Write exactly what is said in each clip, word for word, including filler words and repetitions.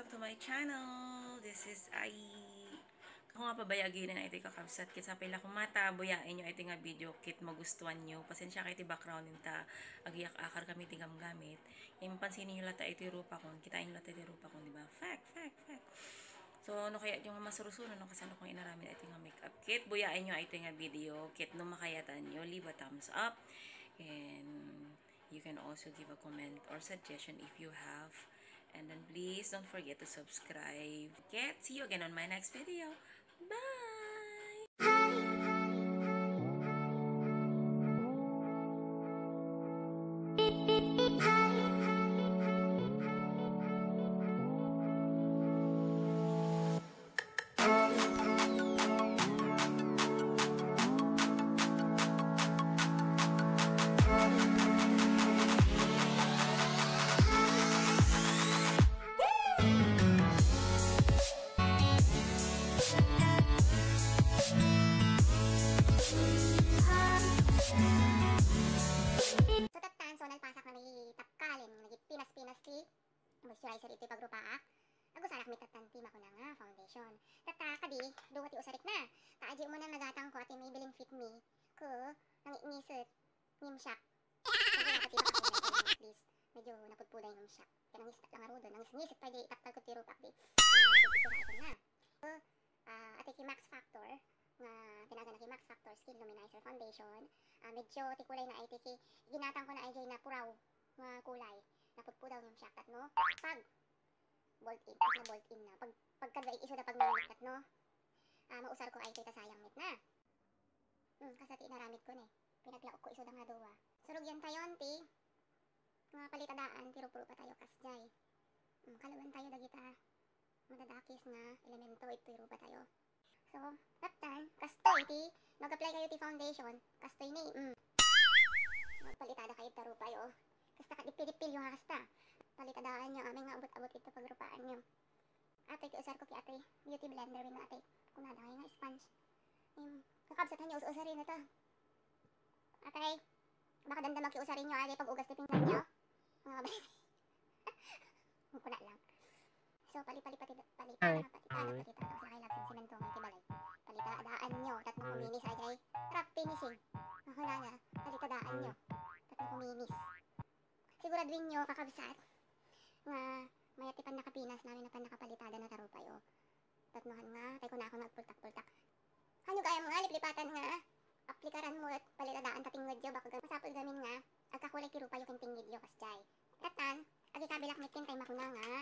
welcome to my channel. This is Ai. Kung nga pabayagi na iti kakabsat kit sa pila kung mata buyain nyo iti nga video kit magustuhan nyo. Pasensya kay iti background nita agiyak akar kami tigam gamit. Yung pansinin nyo lata iti rupa kon. Kitain nyo lata iti rupa kon, diba? Fact, fact, fact. So, no kaya yung masurusuno no kasano kong inaramin iti nga makeup kit. Buyain nyo iti nga video kit no makayatan nyo. Leave a thumbs up. And you can also give a comment or suggestion if you have. And then please don't forget to subscribe. Okay, see you again on my next video. Bye! So, nagpasak na may tapkalin, nagpinas-pinas ti moisturizer ito pagrupaak. Agusarak may tatanti ako na nga foundation. Tata, kadi, duwati usarik na. Kaadyo mo na nagatang ko ati may biling fit me. Ko, nanginisot, ngimsyak. Sabi na pati ako na at least, medyo naputpuday ngimsyak. Kaya nangistak lang aro doon, nangisnisit pa di itaktal ko ti rupak di. Ano, natipitira ito na. So, uh, ati ki Max Factor, nga tinaga na ki Max Factor Skin Luminizer Foundation. Uh, medyo ti kulay na ay ti ginatang ko na ay na puraw nga kulay. Naputpudaw yung syak no. Pag bolt in, na bolt in na. Pag pagkadwa iso na pag nalit no. Uh, mausar ko ay kita sayang mit na. Hmm, kasati naramit ko ni. Pinaglaok ko iso da nga duwa. Surug yan tayon ti nga palitadaan ti rupuro pa tayo kasjay. Hmm, kalaban tayo dagita madadakis nga elemento ito pa tayo. So, that time, kastoy ti, mag-apply kayo ti foundation, kastoy ni, mm. Magpalitada kayo ta rupa yo. Kasta ka dipil-dipil yung kasta. Palitadaan nyo, aming nga abot-abot ito pagrupaan nyo. Ate, kiusar ko ki ate, beauty blender win ate. Kunada kayo nga sponge. Um, kakabsatan nyo, us-usarin ito. Ate, baka dandamag kiusarin nyo ate pag ugas ti pinggan nyo. Mga kabay. Kuna lang. So, pali-pali pati palitada nga pati tada pati tada sa kailap sin semento nga tibalay. Palitadaan nyo tatno kuminis ay trap finishing. Mahula na palitadaan nyo tatno kuminis. Siguraduhin nyo kakabsat nga mayati pan nakapinas namin na pan nakapalitada na tarupa yo. Tatnohan nga tay ko na ako nagpultak-pultak. Ano kaya mga liplipatan nga aplikaran mo at palitadaan tatingod yo baka masapol gamin nga agkakulay ti rupa yo kintingid yo kasjay. Tatan agi kabilak mitin kay makuna nga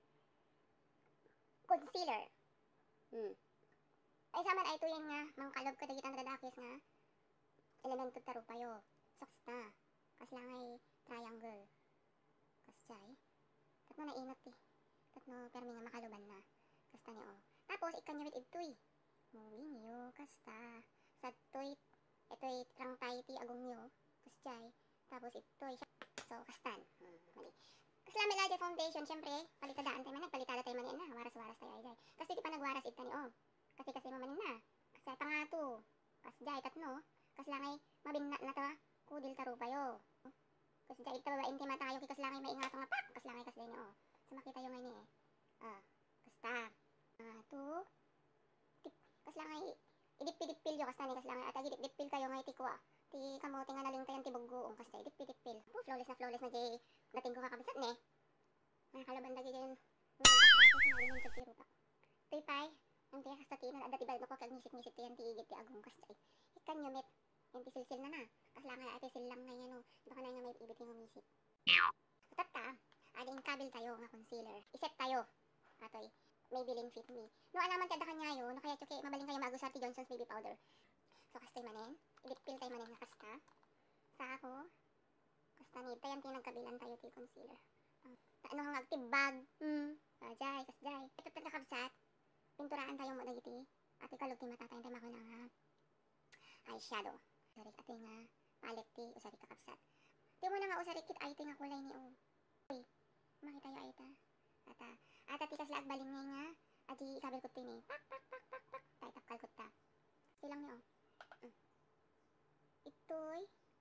concealer. Hmm. Ay saman ay tuyen nga mang kalob ko dagitang dadakis nga elemento tarupa yo. Soksta. Kas lang ay triangle. Kasjay. Tatno na inot ti. Tatno permi nga makaluban na. Kasta niyo. Tapos ikan nyo with itoy. Moving nyo. Kasta. Sa toy. Ito'y rangtay ti agong nyo. Kasjay. Tapos ito'y. So kastan. Hmm. Mali. Kasi lang may foundation, syempre, palitadaan tayo man, nagpalitada tayo manin na, waras-waras tayo ay jay. Kasi di pa nagwaras ita ni oh. Kasi kasi mamanin na. Kasi pangato. Kasi jay, tatno. Kasi lang ay mabinna na to, kudil tarupa yo. Kasi jay, ito babain ti matayo, kasi lang ay maingat nga pak. Kasi lang ay kasi ni oh. So makita yung ngayon eh. Ah, kasta. Pangato. Kasi lang ay, idipil-dipil yo, kasi lang kasi lang ay, atag idipil kayo ngay tiko ah. Ti kamote nga naling tayo ti buggoong kasi jay, dipil-dipil. Oh, flawless na flawless na jay. Dating ko kakabisat ne. Mga kalaban lagi dyan. Magandang dati sa ngayon yung tagtiro pa. Tipay. Ang tiyak sa tinan. Ada tibal mo ko kag nisip-nisip ti yan ti igit ti agong kasjay. Ikan nyo met. Yung ti silsil na na. Kas lang ay ati silang na yan o. Baka na nga may ibit yung umisip. Tata. Ading kabil tayo nga concealer. Iset tayo. Atoy. May biling fit me. No alaman kada kanya yun. No kaya tsuki mabaling kayo magusar ti Johnson's baby powder. So kastoy manin. Idipil tayo manin nga kasta. Sa ako. Kasta nita yan tinagkabilan tayo ti concealer. Uh, ano hang agtibag. Hmm. Ajay, kasjay. Ito tayo kakabsat. Pinturaan tayo mo dagiti. Ati kalog ti mata tayo tayo makuna nga. Eyeshadow. Usarik ati nga palet ti usarik kakabsat. Ti mo na nga usarik kit ay ti nga kulay ni o. Uy. Makita yo ay ta. Ata. Ata ti kasla agbalin nga nga. Ati ikabil ko ti ni. Pak pak pak pak pak. Tay tapkal ko ta. Silang ni o. Hmm. Itoy.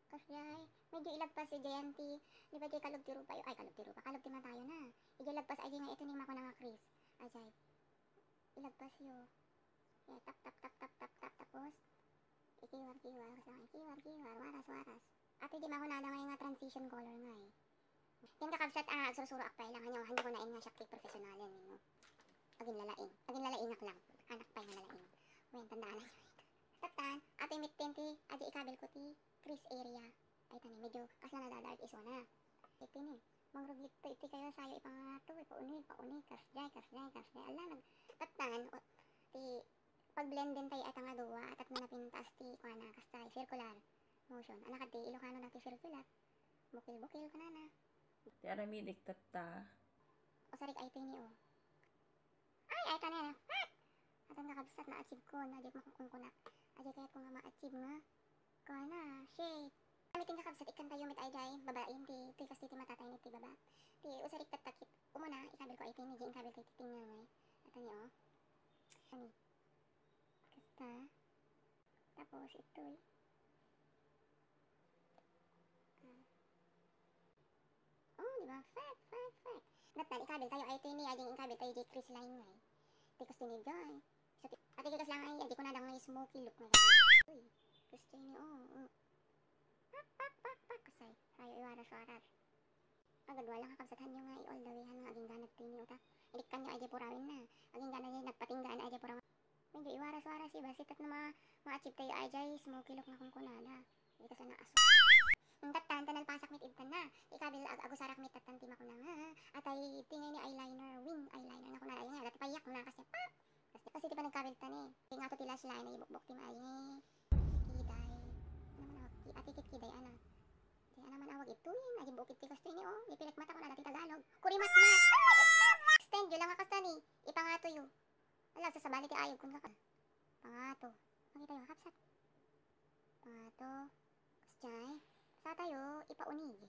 Kasi ay, medyo ilagpas si Jayanti. Di ba di kalog tiro pa yun? Ay, kalog tiro pa. Kalog tima tayo na. Ije lagpas ay nga ito ni mako na nga Chris. Ajay. Ilagpas yo. Yeah, tap tap tap tap tap tap tapos. Ikiwar kiwar. Kasi ikiwar kiwar. Waras waras. At di mako na nga nga transition color nga eh. Yan kakabsat ah, agsurusuro akpay lang. Hanyo, hanyo ko na in nga siya professional yan. No? Agin lalaing. Agin lalaingak lang. Anak pa nga lalaing. Wen, tandaan na yun. Tatan, ato yung mitin ti. Aji ikabel ko ti. Chris area. Ay tani, medyo kasla na dadart iso na. Ito ni. Mangruglik to iti kayo sayo ipangato. Ipaunig, paunig. Kasjay, kasjay, kasjay. Ala, nag... Tatan, o, ti... Pag-blend din tayo at nga duwa. At at manapintas ti, kuha na, kastay. Circular motion. Anak at ti, Ilocano na ti circular. Bukil-bukil ka na na. Ti arami diktat ta. O sarik ay ito ni o. Ay, ay tani na. Ha! At ang nakabsat na achieve ko. Najik makukung ko na. Ajay kaya ko nga ma-achieve nga. Kuha na, shit. Kami ting kakabsat ikan tayo mit ay jay. Babain ti. Ti kasi ti matatay ni ti baba. Ti usarik tatakit. Umuna, ikabil ko ay ti. Nijing ikabil ko iti nga ngay. At ani o. Ani. Kasta. Tapos ito eh. Oh, di ba? Fact, fact, fact. Natnan, ikabil tayo ay ito ni. Ajing ikabil tayo di Chris line ngay. Ti gusto ni jay. At ikikas lang ay. Di ko na dang ngay smoky look nga. Uy. Gusto ni oh. oh. Pak, pak, pak, pak. Kasay. Kayo iwaras-waras. Agad wala kakabsatan nyo nga i-all the way nga aging ganag tini uta. Ilikan nyo ay purawin na. Aging ganag nyo nagpatinggaan ay purawin. Medyo iwaras-waras iba. Sitat na ma ma-achieve tayo ay jay. Smoky look na kung kunada. Hindi kasi na aso. Ang tatan, tanal pasak mit ibtan na. Ikabil ag agusarak mit tatan tima ko na nga. At ay tingay ni eyeliner, wing eyeliner na kunada nga. Dati payak mo na kasi pap. Kasi kasi di pa nagkabil tan eh. Nga to tilas line ay ibukbok ti maay eh. Kiday. Ano man awag? Ati kit kiday ana. Di ana man awag ito yun. Adi bukit ti kasto ni oh. Ipilik mata ko na dati Tagalog. Kurimat mat. Extend yun lang kakasta ni. Ipangato yun. Alam sa sabali ti ayog kun ka. Pangato. Makita yung kapsat. Pangato. Kasjay. Sa tayo, ipaunig.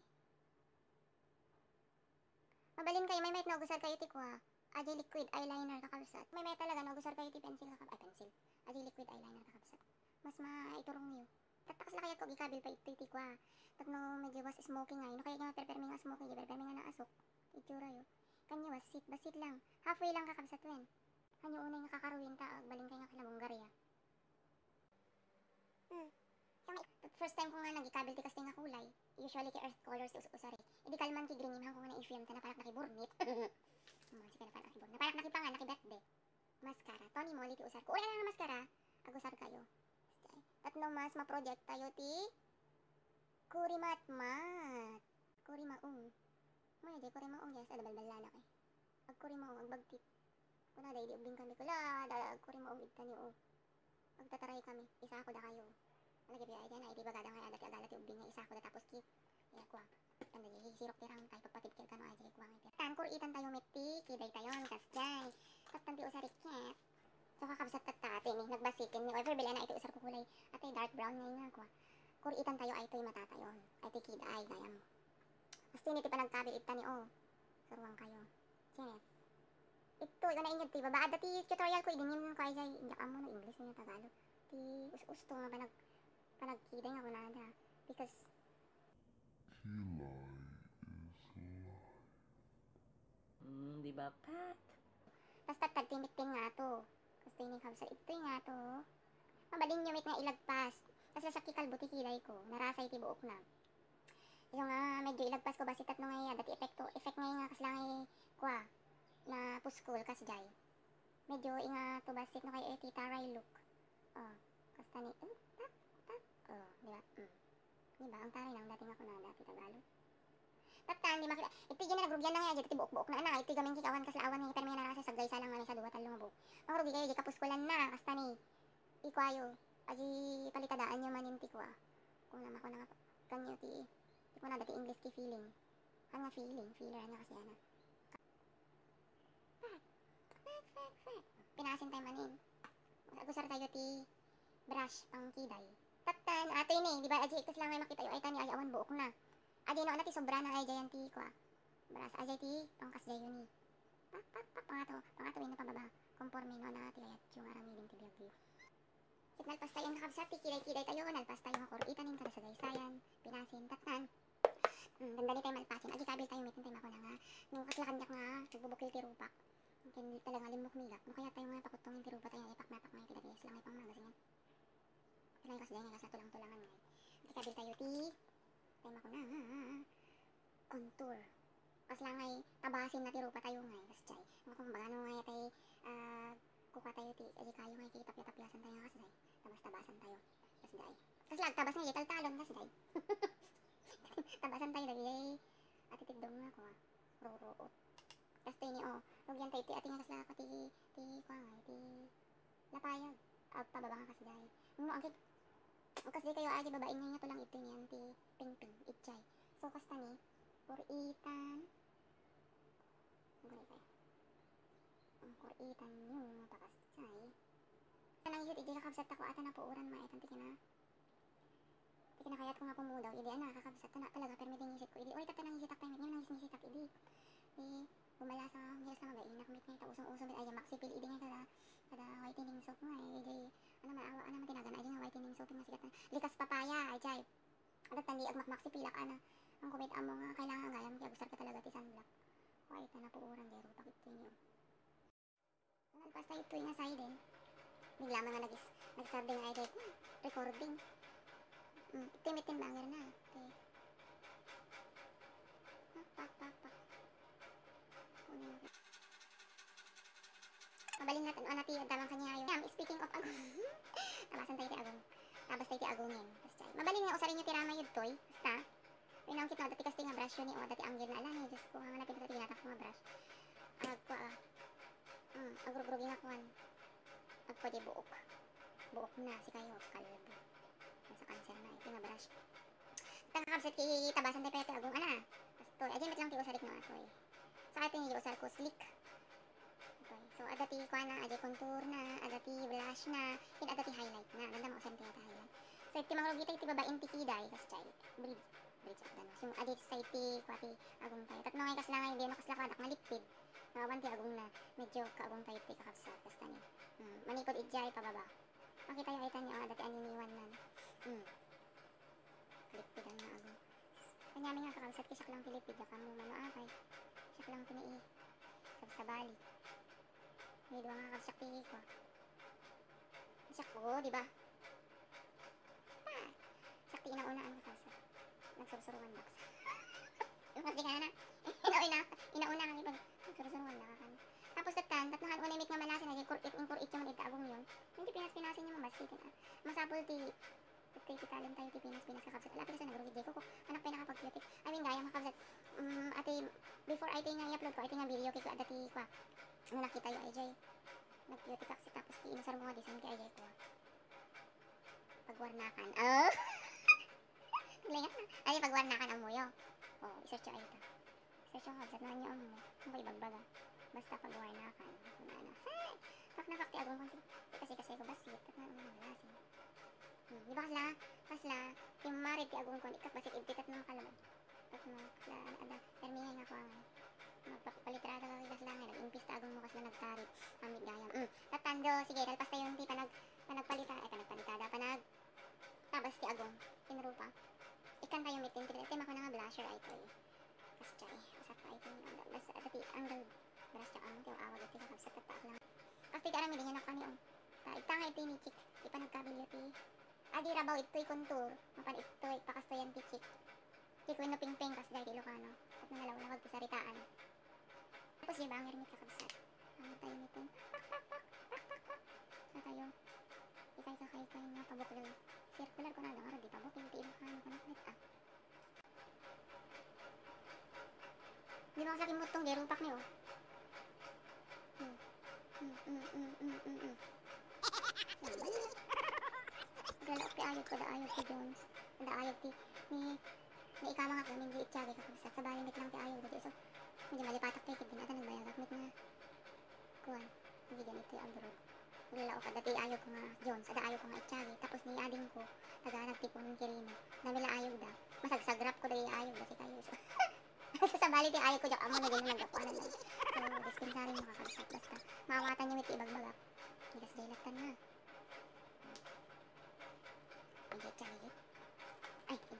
Mabalin kayo, may may nagusar kayo ti kwa. Adi liquid eyeliner kakabsat. May may talaga nagusar kayo ti pencil kakabsat. Ay, pencil. Adi liquid eyeliner kakabsat. Mas maiturong niyo. Tattakas lang kaya ko gikabil pa ito ti kwa. Tag no medyo was smoking ngay. No kaya nga perpermi nga smoking. Perpermi nga naasok. Itura yo. Kanyo was sit. Basit lang. Halfway lang kakabsat wen. Kanyo unay nga kakaruin ta. Agbalin kayo nga kalabonggarya. Hmm. First time ko nga nagikabil ti kasting nga kulay. Usually ki earth colors ti usari. Idi kalman ki green hang ko nga na-i-film ta na parak nakiburnit. Hmm, sige na parak nakiburnit. Na parak nakipanga nakibirthday. Mascara. Tony Moly ti usar ko. Ula na nga mascara. Agusar kayo. Tatlo mas ma-project tayo ti Kurimat mat. Kurimaong. May di kurimaong yes ada balbal lalaki. Ag kurimaong ag bagtit. Kuna day di ubing kami kula da ag kurimaong igta ni o. Ag tataray kami. Isa ako da kayo. Lagi biya diyan ay di bagada nga ada ti agala ti ubing nga isa ako da tapos kit. Ya kwa. Tanda di sirok tirang kay pagpatid kano ay di kwa ngiti. Tan kuritan tayo metti kiday tayon kasjay. Tatan ti usarik ket. So kakabsat tatati ni nagbasikin ni over bila na ito usar ko kulay at ay dark brown ngay nga kwa. Kuritan tayo ay ito'y matatayon. Ay ti kid ay gayam. Mas tiniti pa nagkabil ita ni o. Saruang kayo. Cheers. Ito, ikaw na inyo ti baba. Ada ti tutorial ko idinin ko ay jay. Inyak amo no English niya Tagalog. Ti us-usto nga panag panagkiday nga kunada. Because Kilay is life. Hmm, di ba, Pat? basta tagtimit-ting nga to. Gusto yung kabsat. Ito nga to. Mabalin nyo mit nga ilagpas. Kasi sa kikalbo ti kilay ko. Narasay ti buok na. Yung nga medyo ilagpas ko basit at nung nga dati epekto. Effect nga nga kaslang ay kwa. Na puskul kasjay. Medyo inga to basit no kay eti taray look. Oh. Kasta ni. Uh, tap, tap. Oh. Diba? Mm. Diba? Ang taray lang dati nga ko na dati Tagalog. Tatan, di makita. Iti gina nagrugyan na nga. Iti buok-buok na na. Iti gaming kikawan kaslawan nga. Pero may narasa sa gaysa lang nga sa duwa talong buok. Mangrugi kayo. Di kapuskulan na. Kasta ni. Ikwayo. Aji palitadaan nyo maninti ko ah. Kung naman ko na nga kanyo ti. Di ko na dati English ki feeling. Ang nga feeling. Feeler na kasi ana. Fak. Fak, fak, fak. Pinasin tayo manin. Agusar tayo ti brush pang kiday. Tatan. Ato yun eh. Di ba aji ikas lang ay makita yung ay tani ay awan buok na. Aji no na ti sobra na ay jayan ti ko ah. Brush. Aji ti pangkas jayon eh. Pak, pak, pak. Pangato. Pangato yun na pababa. Conforme no na ti ayat yung aramidin ti biyag Kit nalpas tayo nakabsat, kikiday-kiday tayo, nalpas tayo nga kuritanin kada sa daysayan, pinasin, tatnan. Hmm, ganda ni tayo malpasin, adi kabil tayo mitin tayo mako na nga, nung kaslakan niyak nga, nagbubukil ti rupak. Kin talaga limok milak, no kaya tayo nga pakutungin ti rupak tayo, ipak-mapak nga itidagay, sila nga pang magasin yan. Kailangan kasi dahil nga kasi tulang-tulangan nga. Adi kabil tayo ti, tayo mako na, contour. Kas lang ay tabasin na ti rupa tayo nga, kas chay. Kung bagano nga tayo, ah, kuka tayo ti, adi kayo nga kitapya-tapyasan tayo kasi day. Tabas-tabasan tayo, kas day. Kas lag, tabas nga ital-talon, kas day. Tabasan tayo lagi day. Ati tigdong nga ko ah, ruruot. Kas tayo ni oh, lugyan tayo ti, ati nga kas lang ako ti, ti, kwa nga, ti, lapayag. Ah, pababa nga kas day. Ano, agit, kas day kayo aji babain nga nga to lang ito niyan, ti, ping-ping, itchay. So, kas tani, kuritan. Gulay kayo. Ang kuritan nyo, takas chay. Kanang isip, iti kakabsat ako, ata na puuran maitan, tiki na. Tiki na kayat ko nga pumudaw, idi ana, kakabsat, na talaga, pero may dingisit ko, idi, oy, tata nang isitak tayo, may nangis-nisitak, idi. Eh, bumala sa hiyas na magain, nakamit nga ito, usong-usong, ay, maksipil, idi nga kada, kada whitening soap nga, eh, idi, ano, maawa, ano, matinagan, ay, nga whitening soap, nga sikat na, likas papaya, ay, chay. Adat tandi, agmak-maksipilak, ana. Ang kumit amo nga, kailangan gayam, kaya gusar ka talaga ti sunblock. Kaya ito na puuran, dero, pakit ko nyo. Nalpas tayo ito yung asay din. Bigla mga nagis, nagsabi nga ay hmm, recording. Hmm, ito yung timbanger na. Okay. Pak, pak, pak, pak. Kunin ko. Mabalin natin, o nati, damang kanya yun. Yeah, speaking of agong. Tabasan tayo ti agong. Tabas tayo ti agongin. Mabalin nga, usarin nyo ti rama yun, toy. Basta. Pero nang kita, dati kasi nga brush yun ni o, dati anggir na ala ni, Diyos ko, nga napin dati tinatak ko nga brush. Ag ko ah, hmm, agrugrugi nga kuhan. Ag ko di buok. Buok na, si kayo, kalbo. Sa cancer na, ito nga brush. Tangkakabsat ki, tabasan tayo pwede agong, ala. Tapos toy, adyan, lang ti usarik no, atoy. Sa atin yung usar ko, slick. Atoy. So, adati kuhan na, adati contour na, adati blush na, kin adati highlight na. Ganda mo, usarin tayo highlight. So, iti mangrugit tayo, iti babaeng tikiday, kasi chay, breathe. Bridge of Danos. Yung adit sa iti, kwati, agong tayo. Tatlo ngayon kasla ngayon, di makaslakadak, malipid. Nakawan ti agong na, medyo kaagong tayo ti kakabsat. Basta ni, hmm, manikod idjay, pababa. Makita yung aitan niyo, ah, dati aniniwan nan. Hmm. Lipidan na agong. Kanyami nga kakabsat, kisak lang tilipid, yaka mo manoakay. Siyak lang tinai. Sabsabali. May duwa nga kakabsak ti ko. Siyak ko, di ba? Ah, siyak ti inaunaan kakabsat. Nagsursuruan box. Yung kasi ka na na. Inauna, inauna kang ipag nagsursuruan na kan. Tapos tatan, tatnahan unay mit nga malasin na kurit ng kurit yung itaagong yun. Hindi pinas-pinasin yung mamasit. Masapol ti kay titalon tayo ti pinas-pinas kakabsat. Lapit sa nagrugid ko ko. Anak pa nakapag-cutic. I mean gaya makabsat. Um, ate, before I think nga i-upload ko, I think nga video kay ko adati ko. Ano nakita yung I J. Nag-cutic kasi tapos ti inusar mo nga design kay I J ko. Pagwarnakan. Oh! Lingat na. Ay, pagwarnakan ang muyo. Oh, isearch yung ayta. Isearch yung kabsat na niyo ang mo. Ang ko'y bagbaga. Basta pagwarnakan. Kuna na. Hey! Pak na kakti agong konsi. Kasi kasi ko basit. At na naman nalasin. Hmm, di ba kasla? Kasla. Yung marit ti agong kon. Ikak basit ibtikat ng kalamad. At mga kasla. Ada. Permingay nga ko ang magpalitrada ka kasla nga. Nag-impista agong mo kasla nagtarit. Amit gayam. Hmm. Tatando. Sige, talpas tayo yung ti panag panagpalita. Ay, panagpalitada. Panag tabas ti agong. Tinurupa. Ikan tayo mitin, tema ko na nga blusher ay ito eh. Kasi chay, usap pa ito yung ang basta dati ang brush siya ang tiyo awag ito kakabsat at taak lang. Kasi tika rami din yan ako niyo. Ita nga ito ni chik, ipa nagkabilyo ti. Adi rabaw ito'y contour, mapan ito'y pakastoyan ti chik. Chik wino ping-ping kas dahil Ilocano. At nanalawag ti saritaan. Tapos yung banger mit kakabsat. Ang tayo mitin. Pak pak pak pak pak pak. Sa tayo. Ikay kakay kayo nga pabuklo. Circular ko na lang, di pa ba? Pinti Ilocano ko na kulit ah. Di ba sa akin mutong derupak niyo? Hmm. Hmm, hmm, hmm, hmm, hmm, hmm. Galak ti ayot ko, da ayot ti Jones. Da ayot ti, ni, ni ikamang ako, hindi itsyagi kakabsat. Sa balimit lang ti ayot dito. So, hindi malipatak tayo, hindi natin nagbayagak. Mit na, kuhan, hindi ganito yung abroad. Nilao ka, dati ayaw ko nga Jones, ada ayaw ko nga itsyagi. Tapos ni ading ko, taga nagtipon ng kirino. Namila ayaw da. Masagsagrap ko dahil ayaw da si kayo. So, sa bali di ayaw ko, diyak amo na din nagapuanan lang. So, dispensary mo kakabsat. Basta, mawatan niyo may tibag magak. Higas dahil lagtan na.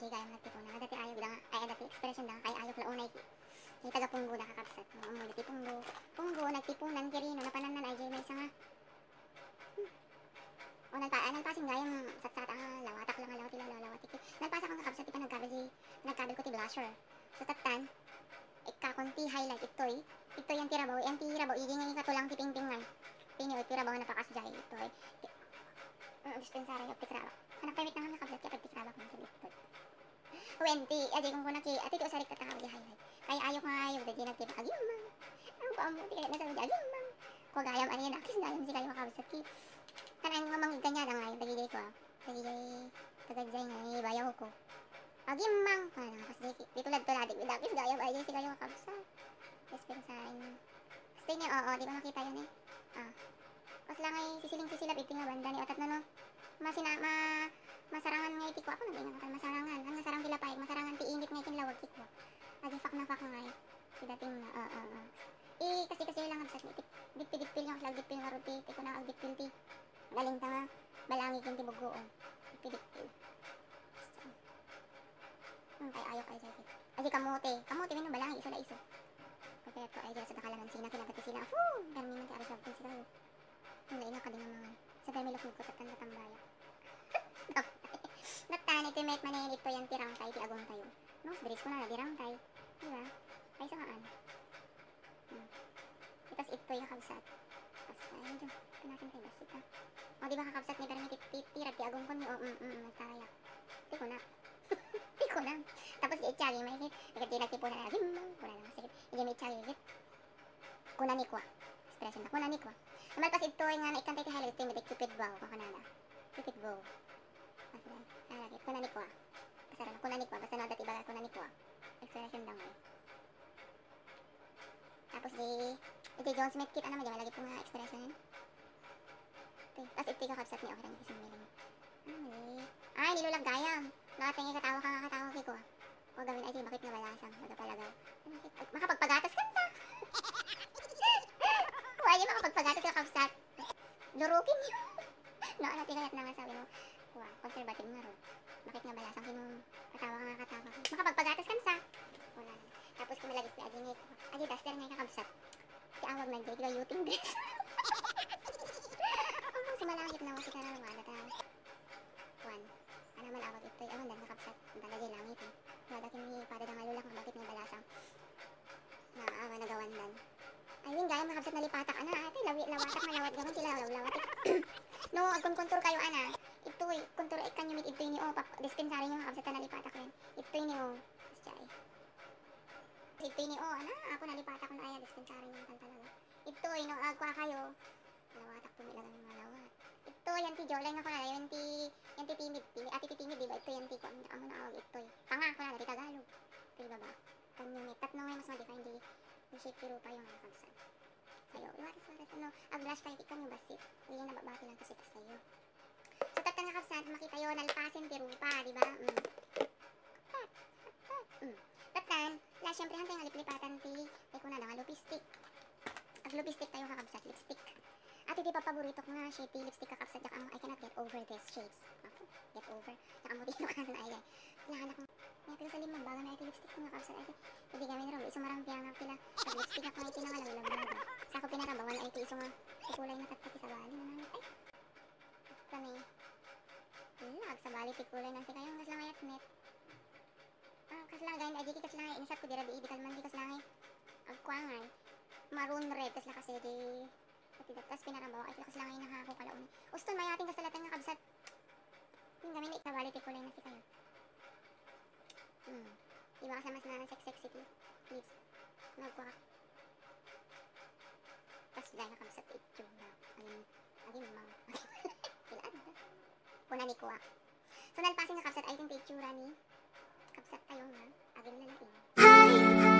Di gaya mo nagtipon na. Dati ayaw lang, ay dati expression lang, kaya ayaw lang unay. Di taga punggo na kakabsat. Mga umulit ti punggo. Punggo, nagtipunan, kirino, napananan, ay may isa nga. Hmm. O nagpa, nagpasin gayang satsata nga, lawatak lang nga lawat ila lalawat. Nagpasa kang kakabsat, di pa nagkabel, nagkabel ko ti blusher. So tatan, ikakunti highlight, ito'y, ito yung tirabaw, yung tirabaw, iging yung ikatulang tipingpingan. Pini, o tirabaw na napakasjay, ito'y. Ang dispensary yung tikraba. Anak pamit na nga nakablat kaya pagtikraba ko sa bitod. Wenti, adi kung kuna ki, ati ti usarik katakaw di highlight. Kaya ayaw ka nga ayaw, dadi nagtipa, agimang. Ang paamuti kaya nasabi di agimang. Kung gayam, ano yan, akis gayam si kayo makabasat ki. Kanang nga mangiga niya na nga yung tagigay ko ah. Tagigay, tagadzay nga, eh, bayaw ko. Agimang, kaya nga kasi di tulad-tulad, di akis gayam, ay si kayo makabasat. Dispensary. Stay niya, oo, di ba makita yun eh. Ah. Kas lang ay sisiling-sisilap iti nga banda ni otat na no. Masina ma masarangan nga iti ko ako naging nga masarangan. Ang nasarang tila pay, masarangan ti init nga itin lawag ti ko. Adi fak na fak nga ay. Ti dating na ah ah ah. Eh kasi kasi lang absat ni dippi-dippil nga slag dippil nga ruti, ti ko na ag dippil ti. Galing ta nga balangi kin ti bugoon. Dippi-dippil. Hmm, kay ayo kay jay. Adi kamote, kamote men balangi iso la iso. Kaya ko ay sa nakalangan sina kinagati sila. Fu, garmi man ti arisab tin sila. Wala ina ka din naman. Sa dami lakog ko tatanda tambaya. Nagtani ito may maninit po yung tirang tay, ti agong tayo. No, biris ko na nadirang tay. Diba? Ay saan? Hmm. Itas ito yung kabsat. Basta, ayun dyan. Kanasin tayo, basit ka. O, diba kakabsat ni Garmi titirat, ti agong ko ni, o, mm, mm, nagtarayak. Ti ko na. Ti ko na. Tapos di itchagi, may hit. Nagati nagtipo na, agim, kuna na masigit. Hindi may itchagi, hit. Kuna ni kwa. Expression na, kuna ni kwa. Namal pas ito nga na ikantay ti highlight ito yung cupid bow, kakanada. Cupid bow. Basta, halagit, kuna ni kwa. Basta na, kuna ni kwa, basta na dati baga kuna ni kwa. Expression lang eh. Tapos di, ito John Smith kit, ano mo, di malagit ko nga expression yun. Tapos ito yung kakabsat ni okay lang ito similing. Ano eh. Ay, nilulag gayam. Nakatingin katawa ka nga katawa kiko ah. Huwag gawin ay, bakit nga balasang, magapalagaw. Makapagpagatas ka sa. Pwede makapagpagatas ka kabsat. Lurukin niyo. No, ano tingayat na nga sabi mo. Wow, conservative nga ro. Bakit nga balasang kinong katawa ka nga katawa ka. Makapagpagatas ka sa. Wala na. Tapos kumalagit ni Adinit. Adi, duster nga kakabsat. Kiawag man dyan, kiwa yuting dress. Ang si malangit na wasi ka na mga data. One. Ano malawag ito, awan dan kakabsat. Ang talagay langit eh. Nadakin ni pada da nga lulak nga bakit nga balasang. Na awa nagawan dan. Ayun gaya makabsat na lipatak ana ate lawi lawatak malawat gaman sila lawat. No agkon kontur kayo ana. Ito eh kontur ay kanyo mit ito ni o pap dispensary nyo makabsat na lipatak rin. Ito ni o. Jay. Ito ni o ana ako na lipatak ko na ay dispensary nyo kan talaga. Ito eh no agkwa kayo. Lawatak to nilagan ng malawat. Ito yan ti Jolay nga ko na yan ti yan ti timid ti ati ti timid di ba ito yan ti ko ang naawag ito eh. Panga ko na dari Tagalog. Ito ba ba? Kanyo mit tatno may mas ma-define di. Shape pero pa yung nakabsat. Sayo, iwatis watis ano, ag-blush kayo ikan yung basit. Hindi na babati lang kasi pas sayo. So tatang nakabsat, makita yun, nalpasin pero pa, di ba? Mm. Mm. Tatan, la syempre hantay nga liplipatan ti, tay ko na lang, lupistik. Ag-lupistik tayo kakabsat, lipstick. At hindi pa paborito ko nga shade, lipstick kakabsat, yak I cannot get over this shades. Okay, get over. Yak amutino ka na ay ay. Lahan akong ya pero sa limang baga na ito lipstick ko nga kapsat ay hindi gamin rin isang marang piyang nga pila pag lipstick ako ito na nga lang lang sa ako pinarabawan ay ito isang nga kulay na tatati sa bali na namin ay kami lag sa bali ti kulay na si kayong kas lang ayat net ah kas lang gayin ay di kas lang ay inisat ko dira di idikal man di kas lang ay agkwangay maroon red kas lang kasi di tas pinarabawa ay kas lang ay nakako kalauni uston mayating kas talatan nga kabsat yung gamin sa bali ti kulay na si kayo. Hmm. Iba ka sa mas na sex sexy please. Nagkuha. Tapos dahil nakabsat ito na. Ayun. Ayun mga. Kilaan ba? Kuna ni kuha. So nalpasin nga kabsat ay yung picture ni. Kabsat tayo nga. Agin na lang.